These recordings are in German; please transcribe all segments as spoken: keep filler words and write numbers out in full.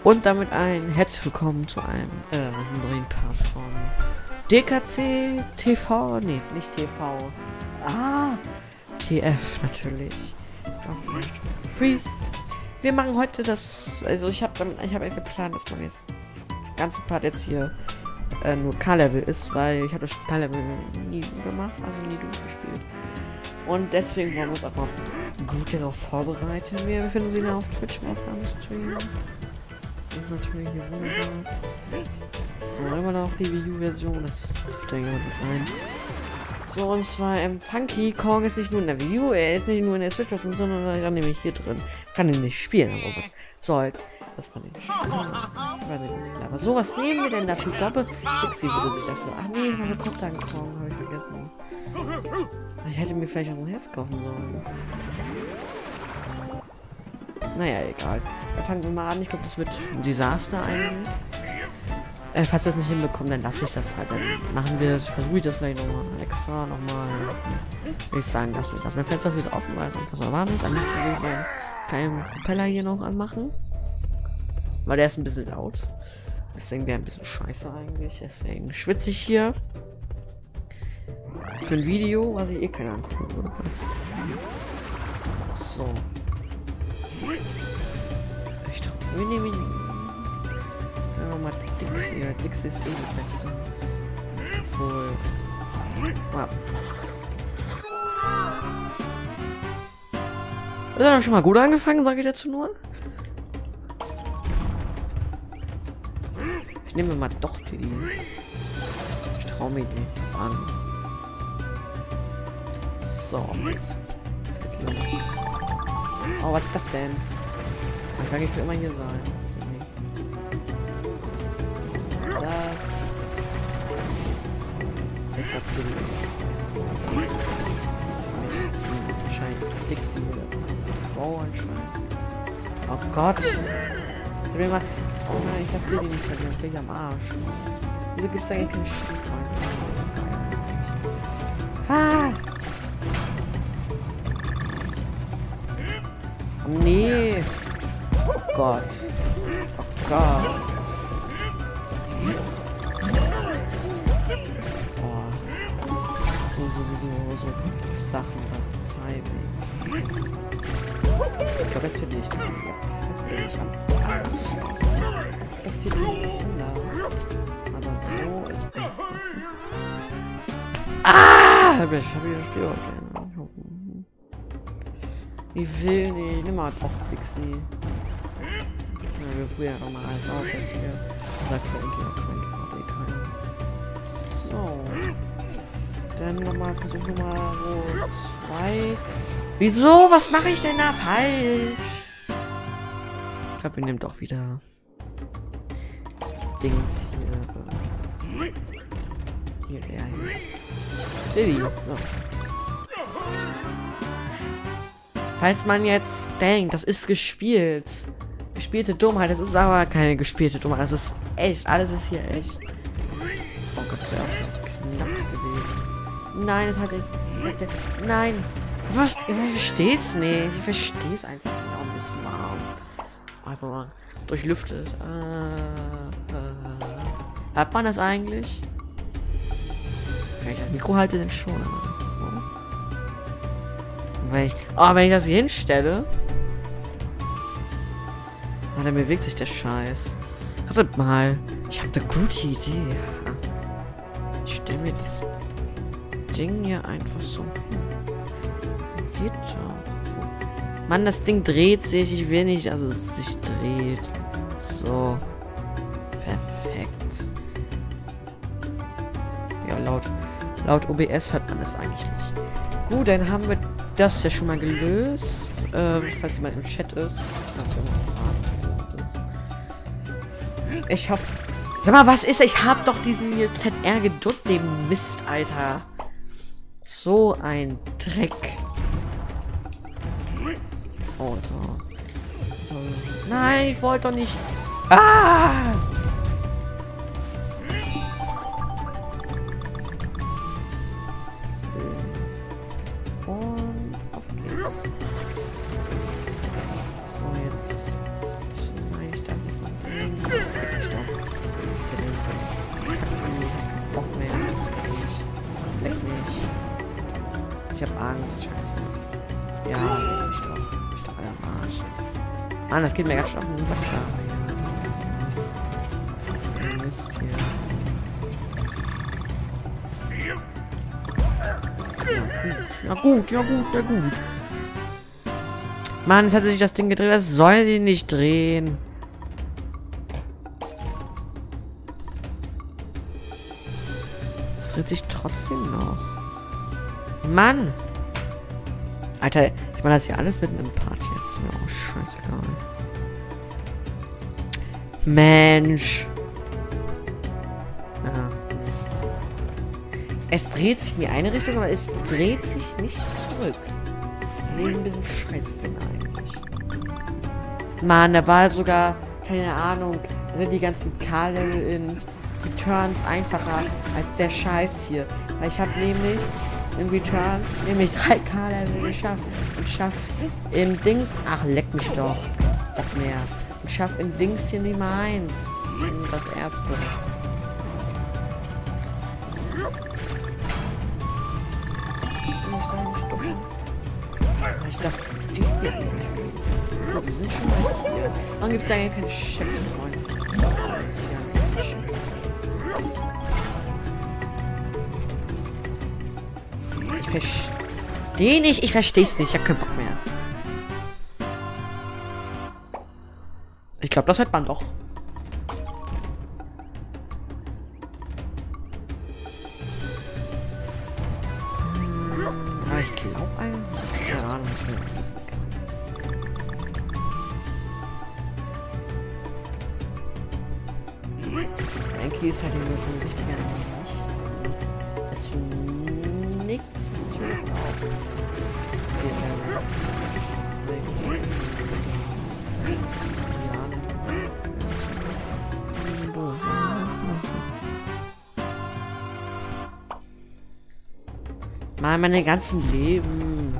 Und damit ein herzlich willkommen zu einem äh, neuen Part von D K C T V. Nee, nicht T V. Ah, T F natürlich. Okay. Freeze. Wir machen heute das. Also ich habe damit, ich habe geplant, dass man jetzt das ganze Part jetzt hier äh, nur K-Level ist, weil ich habe das K-Level nie gemacht, also nie durchgespielt. Und deswegen wollen wir uns auch mal gut darauf vorbereiten. Wir befinden uns wieder auf Twitch im Aufnahmestream. Das ist natürlich hier wunderbar. So, immer noch die Wii U-Version. Das dürfte ja jemand sein. So, und zwar, ähm, Funky Kong ist nicht nur in der Wii U, er ist nicht nur in der Switch, sondern er kann nämlich hier drin. Kann ihn nicht spielen, aber was soll's. Das war nicht. Aber so, was nehmen wir denn dafür? Ich glaube, Dixie würde sich dafür. Ach nee, meine Kopftank Kong, habe ich vergessen. Ich hätte mir vielleicht auch ein Herz kaufen sollen. Naja, egal. Dann fangen wir mal an. Ich glaube, das wird ein Desaster eigentlich. Äh, falls wir es nicht hinbekommen, dann lasse ich das halt. Dann machen wir es, versuche ich das vielleicht nochmal extra, nochmal. Will ich sagen, lasse ich das. Mein Fenster ist wieder offen, weil es einfach so warm ist. Am liebsten will ich meinen kleinen Propeller hier noch anmachen. Weil der ist ein bisschen laut. Deswegen wäre ein bisschen scheiße eigentlich. Deswegen schwitze ich hier. Für ein Video, was ich eh keiner angucken würde. So. Ich glaube, wir nehmen ihn. Nehmen wir mal Dixie. Dixie ist eh die beste. Obwohl. Wow. Das hat schon mal gut angefangen, sage ich dazu nur. Ich nehme mal doch die. Ich traue mir die Angst. So, auf geht's. Jetzt geht's los. Oh, was ist das denn? Ich sage, ich will immer hier sein. Was ist das? Ich hab den. Das ist wahrscheinlich das Dixie oder Frau anscheinend. Oh Gott. Ich will mal. Oh nein, ich hab den nicht verlieren. Ich bin am Arsch. Wieso gibt's da eigentlich keinen Schiff? Ah! Oh nee. Oh Gott. Oh Gott. Oh. So, so, so, so, so Sachen, also Timing. Ich glaube, jetzt finde ich den. Jetzt bin ich am Arsch. Das sieht nicht aus. Aber so ist es. Ah! Ich hab wieder das Spiel aufgehört. Ich will nicht. Nimm mal doch Dixie. Ja, wir probieren doch mal alles aus jetzt hier. Sagt Frankie, Frankie hat eh keiner. So. Dann nochmal, versuch nochmal so zwei. Wieso? Was mache ich denn da falsch? Ich glaube, wir nehmen doch wieder Dings hier. Hier, der hier. Diddy. So. Falls man jetzt denkt, das ist gespielt. Gespielte Dummheit, das ist aber keine gespielte Dummheit. Das ist echt. Alles ist hier echt. Oh Gott, das wäre auch knapp gewesen. Nein, das hat nicht. Nein. Was? Ich verstehe es nicht. Ich verstehe es einfach nicht. Warum ist es warm? Einfach mal durchlüftet. Äh, äh. Hat man das eigentlich? Wenn ich das Mikro halte, dann schon. Aber wenn ich, oh, wenn ich das hier hinstelle, oh, dann bewegt sich der Scheiß. Wartet mal, ich habe eine gute Idee. Ich stelle mir das Ding hier einfach so. Geht doch. Mann, das Ding dreht sich. Ich will nicht, also es sich dreht. So. Perfekt. Ja, laut, laut O B S hört man das eigentlich nicht. Gut, dann haben wir das ja schon mal gelöst. Äh, falls jemand im Chat ist. Ich hoffe. Sag mal, was ist? Ich hab doch diesen hier Z R gedrückt, den Mist, Alter. So ein Dreck. Oh, so. so. Nein, ich wollte doch nicht. Ah! Und auf geht's. So, jetzt schneide ich da die von Mann, das geht mir ganz schön auf den Sack da. Mist. Mist hier. Ja gut, ja gut, ja gut. Mann, jetzt hat sich das Ding gedreht. Das soll sie nicht drehen. Es dreht sich trotzdem noch. Mann! Alter, ich meine das hier alles mitten im Part. Jetzt ist mir auch scheißegal. Mensch! Ja. Es dreht sich in die eine Richtung, aber es dreht sich nicht zurück. Nee, ein bisschen scheiße finde eigentlich. Mann, da war sogar, keine Ahnung, die ganzen K-Level in Returns einfacher als der Scheiß hier. Weil ich habe nämlich in Returns nämlich drei K-Level geschafft. Und schaff in Dings, ach leck mich doch, noch mehr. Und schaff in Dings hier nicht mal eins. Das erste. Ich dachte, die hier nicht. Ich glaube, wir sind schon mal hier. Warum gibt es da eigentlich keine Checkpoints? Das ist alles ja Ich verstehe nicht. Ich verstehe es nicht. Ich habe keinen Bock mehr. Ich glaube, das hört man doch. Aber ich glaube eigentlich. Keine Ahnung, ich will nicht wissen. Frankie ist halt immer so ein richtiger Nichts. Das ist für nichts zu glauben. Mal meine ganzen Leben.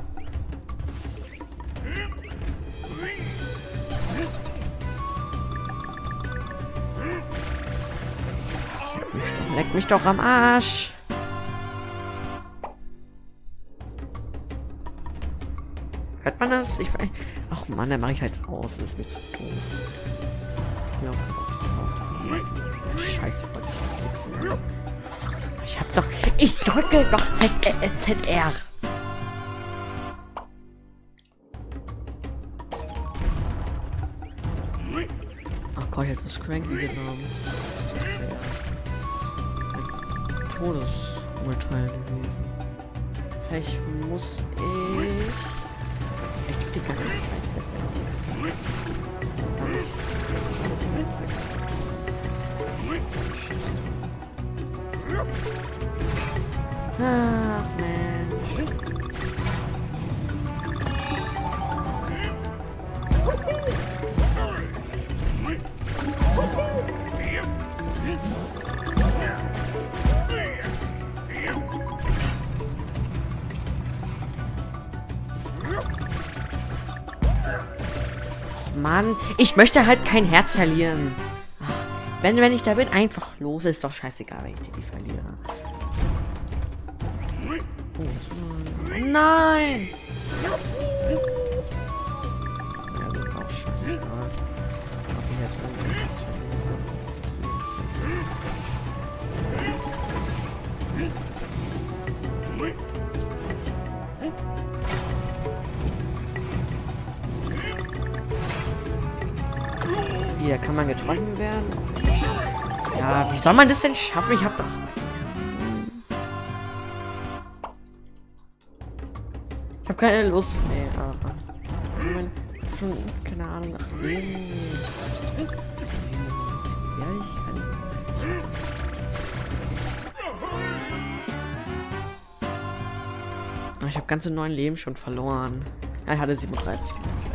Leck mich doch am Arsch. Hört man das? Ich weiß. Ach man, da mache ich halt aus. Das ist mir zu doof. Ja, Scheiße, ich wollte nicht. Ich hab doch. Ich drücke doch Z, äh, Z R. Ach Gott, ich hätte was Cranky genommen. Todesurteil gewesen. Vielleicht muss ich. Ich krieg die ganze Zeit Z R. Ach Mensch. Mann, ich möchte halt kein Herz verlieren. Ach, wenn, wenn ich da bin, einfach los. Ist doch scheißegal, wenn ich die verliere. Oh, nein! Ja, das ist auch scheißegal. Hier kann man getroffen werden. Ja, wie soll man das denn schaffen? Ich hab doch. Ich hab keine Lust mehr. Ich mein, schon, keine Ahnung, nach wem. Ich habe ganze neun Leben schon verloren. Er hatte siebenunddreißig.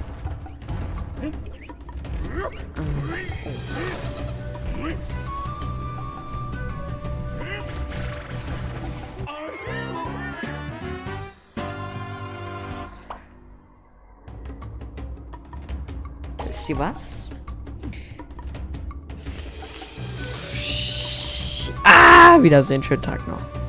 Wisst ihr was? Ah, Wiedersehen, schönen Tag noch.